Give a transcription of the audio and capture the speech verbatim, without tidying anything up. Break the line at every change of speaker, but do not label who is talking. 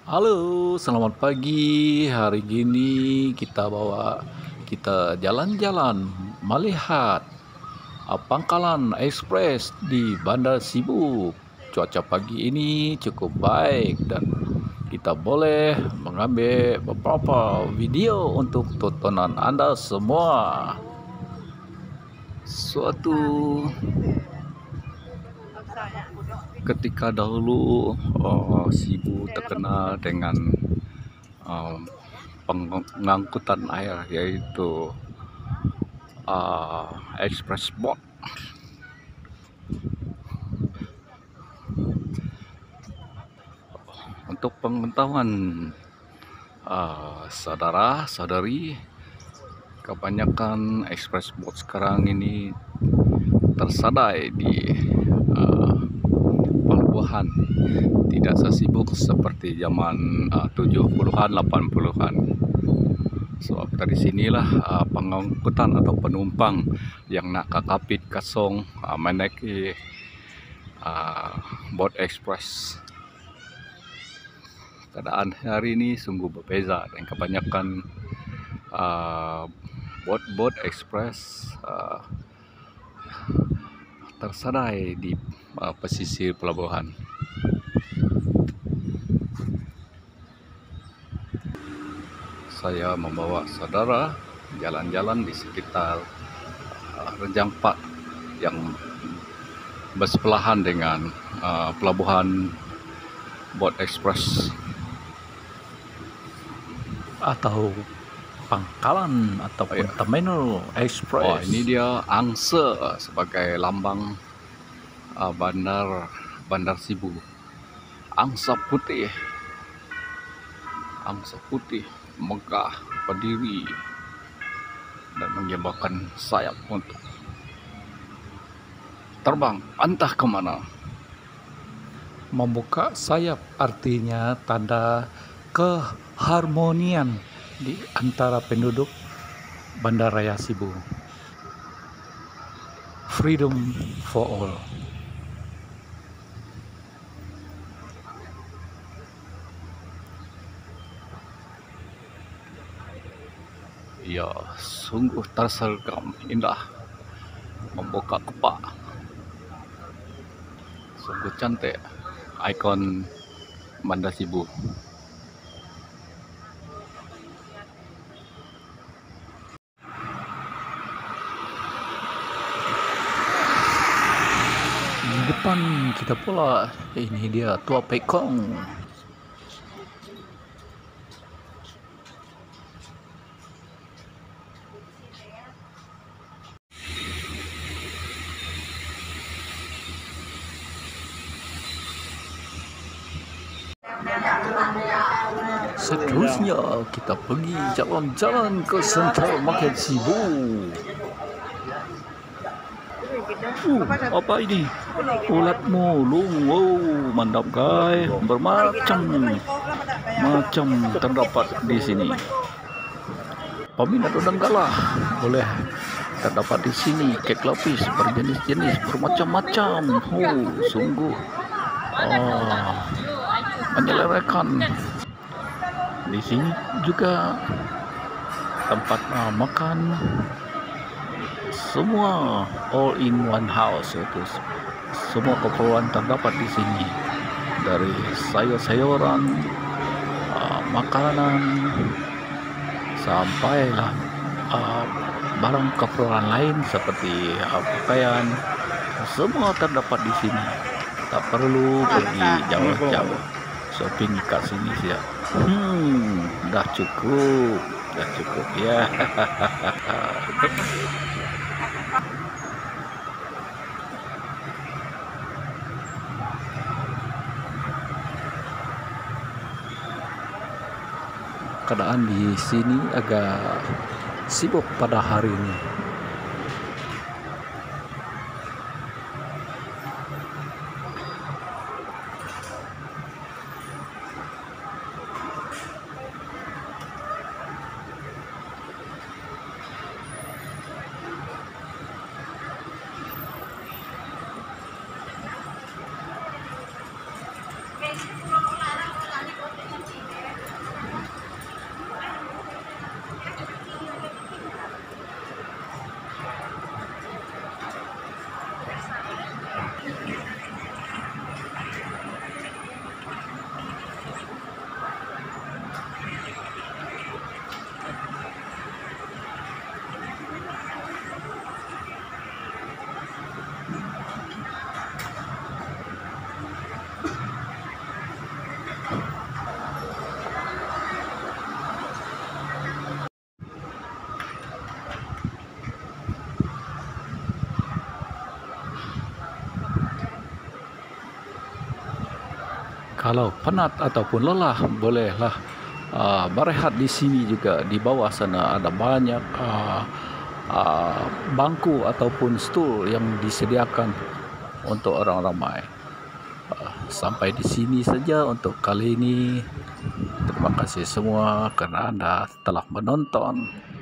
Halo, selamat pagi. Hari gini kita bawa kita jalan-jalan melihat uh, Pangkalan Ekspres di Bandar Sibuk. Cuaca pagi ini cukup baik dan kita boleh mengambil beberapa video untuk tontonan Anda semua. Suatu ketika dahulu, uh, Sibu terkenal dengan um, pengangkutan air, yaitu uh, express boat. Untuk pengetahuan uh, saudara-saudari, kebanyakan express boat sekarang ini tersadai di uh, pelabuhan, tidak sesibuk seperti zaman uh, tujuh puluhan, delapan puluhan. Sebab dari sinilah uh, pengangkutan atau penumpang yang nak ke Kapit Kasong uh, menaiki uh, boat express. Keadaan hari ini sungguh berbeza dan kebanyakan uh, boat-boat express uh, tersadai di uh, pesisir pelabuhan. Saya membawa saudara jalan-jalan di sekitar uh, Rejang Park yang bersebelahan dengan uh, pelabuhan boat express atau pangkalan ataupun oh, ya. Terminal Express. Oh, ini dia angsa sebagai lambang uh, bandar Bandar Sibu. Angsa putih, angsa putih megah berdiri dan mengibarkan sayap untuk terbang entah kemana. Membuka sayap artinya tanda keharmonian di antara penduduk Bandaraya Sibu. Freedom for all. Ya, sungguh tersergam indah, membuka kepak. Sungguh cantik ikon Bandar Sibu. Di depan kita pula, ini dia Tua Pekong. Seterusnya kita pergi jalan-jalan ke Central Market Sibu. Uh, apa ini? Ulat mulung. Wow, mantap guys. Bermacam macam terdapat di sini. Peminat udang galah boleh terdapat di sini. Kek lapis berjenis-jenis, bermacam-macam. Oh, sungguh oh, menyelerakan. Di sini juga tempat uh, makan, semua all in one house, itu semua keperluan terdapat di sini, dari sayur-sayuran, uh, makanan, sampailah uh, barang keperluan lain seperti uh, pakaian, semua terdapat di sini. Tak perlu pergi jauh-jauh, shopping kat sini saja. Hmm, dah cukup, dah cukup ya. Keadaan di sini agak sibuk pada hari ini. kalau penat ataupun lelah, bolehlah uh, berehat di sini juga. Di bawah sana ada banyak uh, uh, bangku ataupun stul yang disediakan untuk orang ramai. Uh, sampai di sini saja untuk kali ini. Terima kasih semua kerana Anda telah menonton.